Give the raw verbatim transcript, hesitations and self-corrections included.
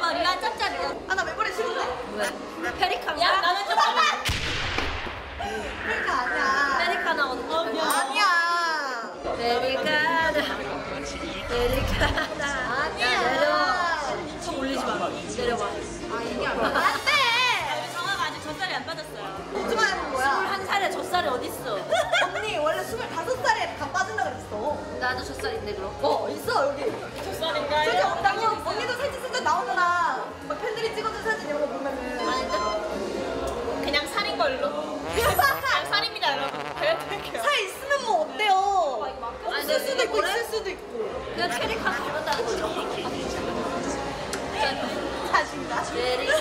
봐봐, 리아 짭짤이야. 아, 나 멤버리 싫은데? 왜? 페리카나? 야, 나는 좀 페리카 아니야. 페리카나거든. 아니야. 페리카나. 페리카나. 아니야. 내려와. 좀 올리지 마. 내려봐. 아니야. 안 돼. 정아가 아직 젖살이 안 빠졌어요. 웃지마 해본 거야. 스물한 살에 젖살이 어딨어? 언니 원래 스물다섯 살에 다 빠진다 그랬어. 나도 젖살인데 그럼. 어 있어 여기. 젖살인가요? 솔직히 없다고? 언니도 사진 쓴적 나오잖아. 막 팬들이 찍어준 사진 이런 거 보면은. 아닌데? 그냥 살인 걸로. 그냥 살입니다 여러분. 살 있으면 뭐 어때요? 아니, 있을 수도 있고 그래? 있을 수도 있고. 그냥 페리카나 닮았다는 거죠. 자신감. 페리카나.